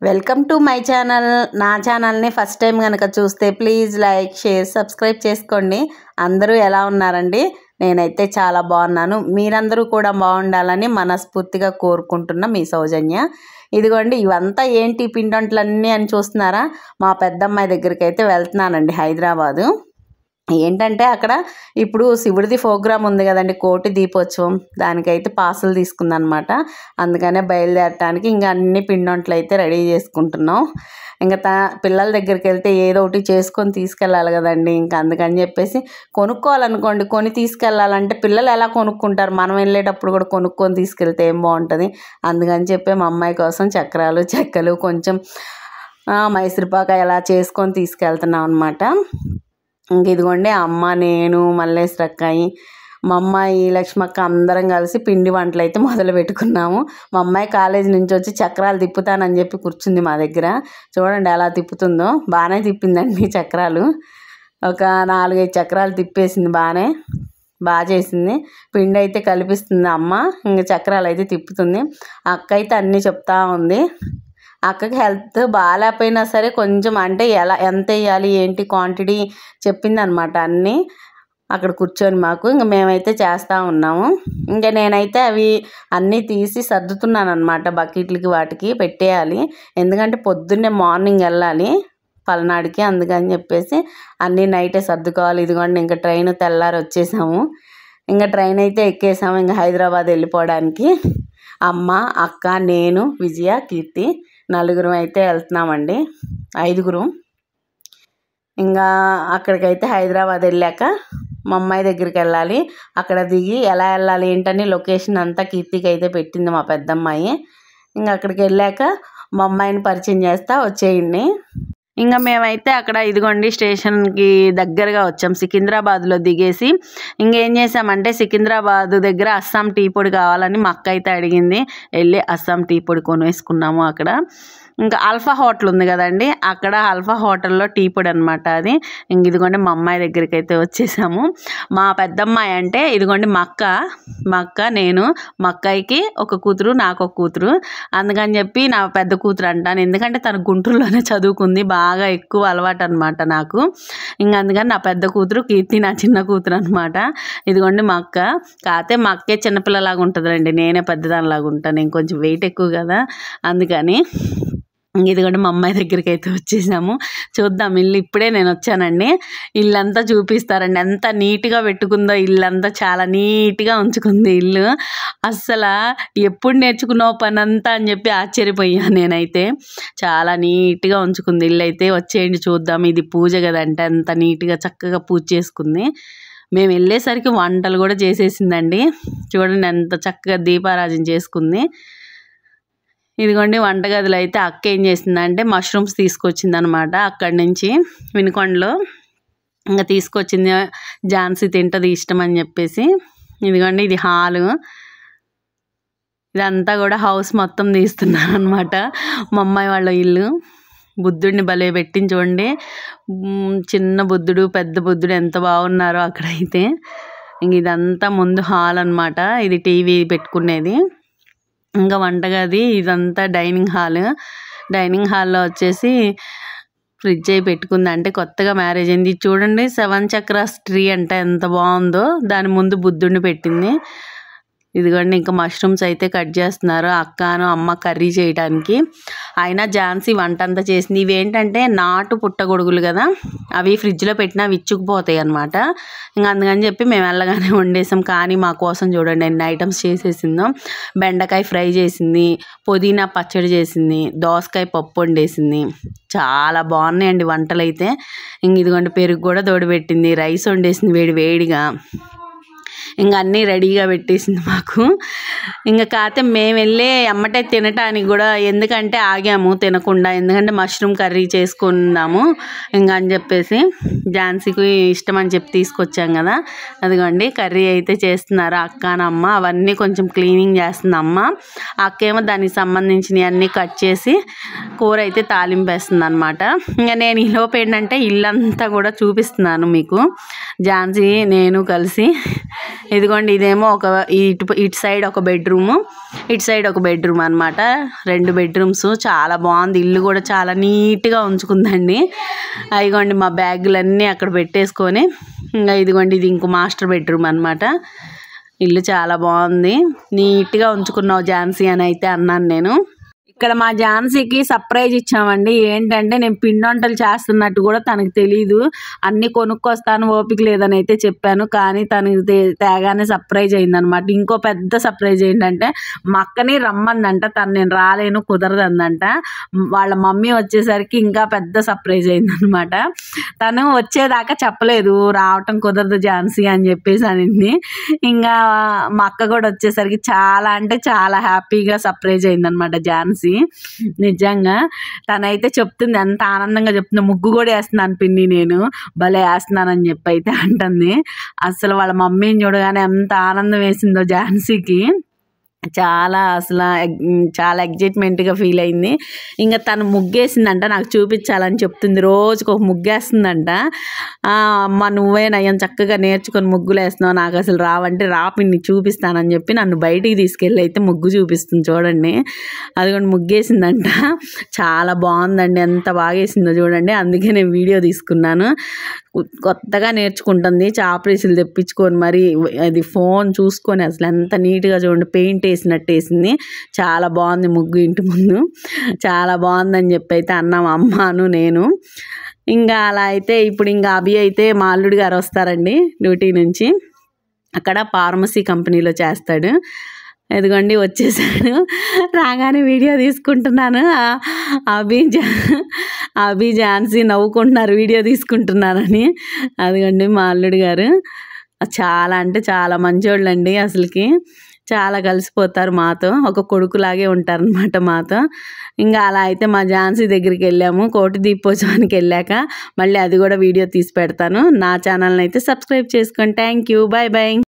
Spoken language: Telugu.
Welcome to my channel. నా ఛానల్ని ఫస్ట్ టైం కనుక చూస్తే ప్లీజ్ లైక్, షేర్, సబ్స్క్రైబ్ చేసుకోండి. అందరూ ఎలా ఉన్నారండి? నేనైతే చాలా బాగున్నాను. మీరందరూ కూడా బాగుండాలని మనస్ఫూర్తిగా కోరుకుంటున్న మీ సౌజన్య. ఇదిగోండి, ఇవంతా ఏంటి పిండంట్లన్నీ అని చూస్తున్నారా? మా పెద్దమ్మాయి దగ్గరికి అయితే వెళ్తున్నానండి, హైదరాబాదు. ఏంటంటే అక్కడ ఇప్పుడు శివుడిది ప్రోగ్రాం ఉంది కదండి, కోటి దీపోత్సవం. దానికైతే పాసులు తీసుకుందనమాట. అందుకనే బయలుదేరటానికి ఇంకా అన్ని పిండొంట్లు అయితే రెడీ చేసుకుంటున్నాం. ఇంకా పిల్లల దగ్గరికి వెళ్తే ఏదో ఒకటి చేసుకొని తీసుకెళ్ళాలి కదండి. ఇంకా అందుకని చెప్పేసి కొనుక్కోవాలనుకోండి, కొని తీసుకెళ్ళాలంటే పిల్లలు ఎలా కొనుక్కుంటారు? మనం వెళ్ళేటప్పుడు కూడా కొనుక్కొని తీసుకెళ్తే ఏం బాగుంటుంది. అందుకని చెప్పి మా అమ్మాయి కోసం చక్రాలు, చెక్కలు, కొంచెం మైసూరుపాక ఎలా చేసుకొని తీసుకెళ్తున్నాం అనమాట. ఇంక ఇదిగోండి, అమ్మ, నేను, మల్లేశ్వరక్కాయి, మా అమ్మాయి లక్ష్మక్క అందరం కలిసి పిండి వంటలు అయితే మొదలు పెట్టుకున్నాము. మా అమ్మాయి కాలేజీ నుంచి వచ్చి చక్రాలు తిప్పుతానని చెప్పి కూర్చుంది మా దగ్గర. చూడండి ఎలా తిప్పుతుందో. బాగానే తిప్పిందండి చక్రాలు. ఒక 4-5 చక్రాలు తిప్పేసింది. బాగా చేసింది. పిండి అయితే కలిపిస్తుంది అమ్మ, ఇంకా చక్రాలు అయితే తిప్పుతుంది. అక్క అయితే అన్నీ చెప్తా ఉంది. అక్కకి హెల్త్ బాగాలేకపోయినా సరే కొంచెం అంటే ఎంత వేయాలి ఏంటి క్వాంటిటీ చెప్పిందనమాట. అన్నీ అక్కడ కూర్చొని మాకు. ఇంక మేమైతే చేస్తూ ఉన్నాము. ఇంకా నేనైతే అవి అన్నీ తీసి సర్దుతున్నాను అనమాట. బకెట్లకి వాటికి పెట్టేయాలి. ఎందుకంటే పొద్దున్నే మార్నింగ్ వెళ్ళాలి పల్నాడుకి. అందుకని చెప్పేసి అన్నీ నైటే సర్దుకోవాలి. ఇదిగోండి, ఇంకా ట్రైన్ తెల్లారి వచ్చేసాము. ఇంకా ట్రైన్ అయితే ఎక్కేసాము ఇంకా హైదరాబాద్ వెళ్ళిపోవడానికి. అమ్మ, అక్క, నేను, విజయ, కీర్తి, 4 అయితే వెళ్తున్నామండి. 5. ఇంకా అక్కడికైతే హైదరాబాద్ వెళ్ళాక మా అమ్మాయి దగ్గరికి వెళ్ళాలి. అక్కడ దిగి ఎలా వెళ్ళాలి ఏంటని లొకేషన్ అంతా కీర్తికి అయితే పెట్టింది మా పెద్దమ్మాయి. ఇంకా అక్కడికి వెళ్ళాక మా అమ్మాయిని పరిచయం చేస్తా వచ్చేయండి. ఇంకా మేమైతే అక్కడ ఇదిగోండి స్టేషన్కి దగ్గరగా వచ్చాం. సికింద్రాబాద్లో దిగేసి ఇంకేం చేసామంటే సికింద్రాబాద్ దగ్గర అస్సాం టీ పొడి కావాలని మా అక్క అయితే అడిగింది. వెళ్ళి అస్సాం టీ పొడి కొనేసుకున్నాము అక్కడ. ఇంకా ఆల్ఫా హోటల్ ఉంది కదండి, అక్కడ ఆల్ఫా హోటల్లో టీ పొడి అనమాట అది. ఇంక ఇదిగోండి మా అమ్మాయి దగ్గరికి అయితే వచ్చేసాము. మా పెద్దమ్మాయి అంటే ఇదిగోండి మా అక్క, నేను, మా అక్కయ్యకి ఒక కూతురు, నాకు ఒక కూతురు. అందుకని చెప్పి నా పెద్ద కూతురు అంటాను, ఎందుకంటే తను గుంటూరులోనే చదువుకుంది. బాగా ఎక్కువ అలవాటు అనమాట నాకు. ఇంక అందుకని నా పెద్ద కూతురు, కీర్తి నా చిన్న కూతురు అనమాట. ఇదిగోండి మా అక్క. కాకపోతే మా అక్కే చిన్నపిల్లలాగా ఉంటుందండి, నేనే పెద్దదానిలాగా ఉంటాను. నేను కొంచెం వెయిట్ ఎక్కువ కదా, అందుకని. ఇదిగోండి మా అమ్మాయి దగ్గరికి అయితే వచ్చేసాము. చూద్దాం ఇల్లు. ఇప్పుడే నేను వచ్చానండి. ఇల్లంతా చూపిస్తారండి. ఎంత నీట్గా పెట్టుకుందో ఇల్లంతా. చాలా నీట్గా ఉంచుకుంది ఇల్లు. అస్సలు ఎప్పుడు నేర్చుకున్నావు పని అంతా అని చెప్పి ఆశ్చర్యపోయాను నేనైతే. చాలా నీట్గా ఉంచుకుంది ఇల్లు అయితే. వచ్చేయండి చూద్దాం. ఇది పూజ కదంటే అంత నీట్గా చక్కగా పూజ చేసుకుంది. మేము వెళ్ళేసరికి వంటలు కూడా చేసేసిందండి. చూడండి ఎంత చక్కగా దీపారాజన చేసుకుంది. ఇదిగోండి వంటగదిలో అయితే అక్క ఏం చేసిందంటే మష్రూమ్స్ తీసుకొచ్చింది అనమాట అక్కడి నుంచి వినుకొండలో. ఇంకా తీసుకొచ్చింది, ఝాన్సీ తింటది ఇష్టం అని చెప్పేసి. ఇదిగోండి ఇది హాలు. ఇదంతా కూడా హౌస్ మొత్తం తీస్తున్నారు అనమాట మా అమ్మాయి వాళ్ళ ఇల్లు. బుద్ధుడిని భలే పెట్టింది చూడండి. చిన్న బుద్ధుడు, పెద్ద బుద్ధుడు ఎంత బాగున్నారో అక్కడైతే. ఇంక ఇదంతా ముందు హాల్ అనమాట. ఇది టీవీ పెట్టుకునేది. ఇంకా వంటగది ఇదంతా డైనింగ్ హాల్లో వచ్చేసి ఫ్రిడ్జ్ అయి పెట్టుకుంది. అంటే కొత్తగా మ్యారేజ్ అయింది. చూడండి 7 చక్రాస్ ట్రీ అంటే ఎంత బాగుందో. దాని ముందు బుద్ధుడిని పెట్టింది. ఇదిగోండి ఇంకా మష్రూమ్స్ అయితే కట్ చేస్తున్నారు అక్కను అమ్మ కర్రీ చేయడానికి. అయినా ఝాన్సీ వంట అంతా చేసింది. ఇవేంటంటే నాటు పుట్టగొడుగులు కదా, అవి ఫ్రిడ్జ్లో పెట్టినా విచ్చుకుపోతాయి అనమాట. ఇంకా అందుకని చెప్పి మేము వెళ్ళగానే వండేసాం. కానీ మా కోసం చూడండి ఎన్ని ఐటమ్స్ చేసేసిందో. బెండకాయ ఫ్రై చేసింది, పుదీనా పచ్చడి చేసింది, దోసకాయ పప్పు వండేసింది. చాలా బాగున్నాయండి వంటలు అయితే. ఇంక ఇదిగోండి పెరుగు కూడా తోడుపెట్టింది, రైస్ వండేసింది వేడిగా. ఇంకా అన్నీ రెడీగా పెట్టేసింది మాకు. ఇంకా కాకపోతే మేము వెళ్ళే అమ్మటే తినటానికి కూడా ఎందుకంటే ఆగాము తినకుండా, ఎందుకంటే మష్రూమ్ కర్రీ చేసుకుందాము ఇంకా అని చెప్పేసి. ఝాన్సీకి ఇష్టం అని చెప్పి తీసుకొచ్చాం కదా. అదిగోండి కర్రీ అయితే చేస్తున్నారు అక్కనమ్మ. అవన్నీ కొంచెం క్లీనింగ్ చేస్తుంది అమ్మ. అక్కేమో దానికి సంబంధించినవి అన్నీ కట్ చేసి కూర అయితే తాలింపేస్తుంది అనమాట. ఇంకా నేను ఈలోపు ఏంటంటే ఇల్లంతా కూడా చూపిస్తున్నాను మీకు. ఝాన్సీ నేను కలిసి ఇదిగోండి ఇదేమో ఇటు సైడ్ ఒక బెడ్రూము, ఇటు సైడ్ ఒక బెడ్రూమ్ అనమాట. 2 బెడ్రూమ్స్. చాలా బాగుంది. ఇల్లు కూడా చాలా నీట్గా ఉంచుకుందండి. ఇదిగోండి మా బ్యాగులన్నీ అక్కడ పెట్టేసుకొని, ఇంకా ఇదిగోండి ఇది ఇంకో మాస్టర్ బెడ్రూమ్ అనమాట. ఇల్లు చాలా బాగుంది. నీట్గా ఉంచుకున్నావు ఝాన్సీ అని అయితే అన్నాను నేను. ఇక్కడ మా ఝాన్సీకి సర్ప్రైజ్ ఇచ్చామండి. ఏంటంటే నేను పిండి వంటలు చేస్తున్నట్టు కూడా తనకు తెలీదు. అన్నీ కొనుక్కొస్తాను, ఓపిక లేదని అయితే చెప్పాను. కానీ తనకి తేగానే సర్ప్రైజ్ అయిందనమాట. ఇంకో పెద్ద సర్ప్రైజ్ ఏంటంటే మా అక్కని రమ్మందంట. తను నేను రాలేను, కుదరదందంట. వాళ్ళ మమ్మీ వచ్చేసరికి ఇంకా పెద్ద సర్ప్రైజ్ అయిందనమాట. తను వచ్చేదాకా చెప్పలేదు రావటం కుదరదు ఝాన్సీ అని చెప్పేసి అనింది. ఇంకా మా అక్క కూడా వచ్చేసరికి చాలా అంటే చాలా హ్యాపీగా సర్ప్రైజ్ అయిందనమాట ఝాన్సీ. నిజంగా తనైతే చెప్తుంది, ఎంత ఆనందంగా చెప్తుంది. ముగ్గు కూడా వేస్తున్నాను పిన్ని, నేను భలే వేస్తున్నానని చెప్పి అయితే అంటుంది. అసలు వాళ్ళ మమ్మీని చూడగానే ఎంత ఆనందం వేసిందో ఝాన్సీకి. చాలా ఎగ్జైట్మెంట్గా ఫీల్ అయింది. ఇంకా తను ముగ్గేసిందంట, నాకు చూపించాలని చెప్తుంది. రోజుకు ఒక ముగ్గేస్తుందంట. అమ్మ నువ్వే నయం చక్కగా నేర్చుకొని ముగ్గులు వేస్తున్నావు, నాకు అసలు రావంటే పిన్ని చూపిస్తానని చెప్పి నన్ను బయటికి తీసుకెళ్ళి అయితే ముగ్గు చూపిస్తుంది. చూడండి అదిగోండి ముగ్గేసిందంట. చాలా బాగుందండి, ఎంత బాగా వేసిందో చూడండి. అందుకే నేను వీడియో తీసుకున్నాను. కొత్తగా నేర్చుకుంటుంది. చాపరీసులు తెప్పించుకొని మరి అది ఫోన్ చూసుకొని అసలు ఎంత నీట్గా చూడండి పెయింట్ వేసినట్టు వేసింది. చాలా బాగుంది ముగ్గు ఇంటి ముందు. చాలా బాగుందని చెప్పి అయితే అన్నాం అమ్మాను నేను. ఇంకా అలా అయితే ఇప్పుడు ఇంకా అభి అయితే మా అల్లుడు గారు వస్తారండి డ్యూటీ నుంచి. అక్కడ ఫార్మసీ కంపెనీలో చేస్తాడు. ఎదుగోండి వచ్చేసాడు. రాగానే వీడియో తీసుకుంటున్నాను. అభి ఝాన్సీ నవ్వుకుంటున్నారు వీడియో తీసుకుంటున్నారని. అదిగోండి మా అల్లుడు గారు. చాలా అంటే చాలా మంచోళ్ళండి. అసలుకి చాలా కలిసిపోతారు మాతో. ఒక కొడుకులాగే ఉంటారనమాట మాతో. ఇంకా అలా అయితే మా ఝాన్సీ దగ్గరికి వెళ్ళాము. కోటి దీపోత్సవానికి వెళ్ళాక మళ్ళీ అది కూడా వీడియో తీసి పెడతాను. నా ఛానల్ని అయితే సబ్స్క్రైబ్ చేసుకోండి. Thank you. Bye bye.